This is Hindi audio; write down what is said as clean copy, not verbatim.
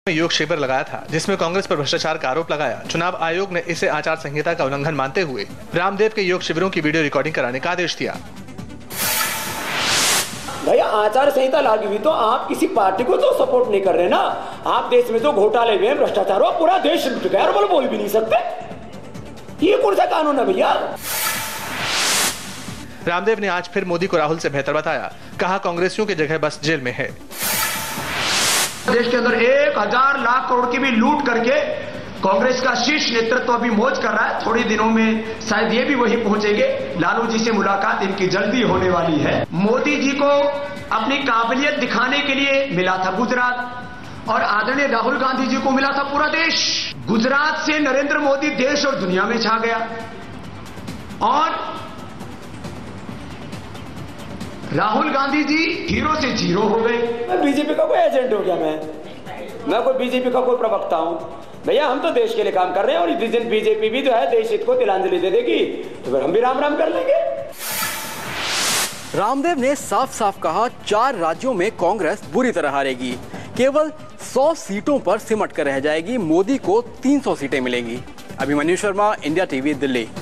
योग शिविर लगाया था, जिसमें कांग्रेस पर भ्रष्टाचार का आरोप लगाया। चुनाव आयोग ने इसे आचार संहिता का उल्लंघन मानते हुए रामदेव के योग शिविरों की वीडियो रिकॉर्डिंग कराने का आदेश दिया। भैया आचार संहिता लागू हुई तो आप किसी पार्टी को तो सपोर्ट नहीं कर रहे ना। आप देश में तो घोटाले हुए, भ्रष्टाचार हुआ, पूरा देश लुट गया और बोल भी नहीं सकते। ये कौन सा कानून है भैया? रामदेव ने आज फिर मोदी को राहुल से बेहतर बताया। कहा कांग्रेसियों की जगह बस जेल में है। देश के अंदर 1000 लाख करोड़ की भी लूट करके कांग्रेस का शीर्ष नेतृत्व अभी मौज कर रहा है। थोड़ी दिनों में शायद ये भी वही पहुंचेंगे। लालू जी से मुलाकात इनकी जल्दी होने वाली है। मोदी जी को अपनी काबिलियत दिखाने के लिए मिला था गुजरात, और आदरणीय राहुल गांधी जी को मिला था पूरा देश। गुजरात से नरेंद्र मोदी देश और दुनिया में छा गया, और राहुल गांधी जी हीरो से जीरो हो गए। मैं बीजेपी का कोई एजेंट हो गया? मैं कोई बीजेपी का कोई प्रवक्ता हूं? भैया हम तो देश के लिए काम कर रहे हैं, और जिस दिन बीजेपी भी जो है देश हित को तिलांजलि दे देगी तो फिर हम भी राम राम कर लेंगे। रामदेव ने साफ साफ कहा 4 राज्यों में कांग्रेस बुरी तरह हारेगी। केवल 100 सीटों पर सिमट कर रह जाएगी। मोदी को 300 सीटें मिलेंगी। Abhimanyu Sharma, India TV, Delhi.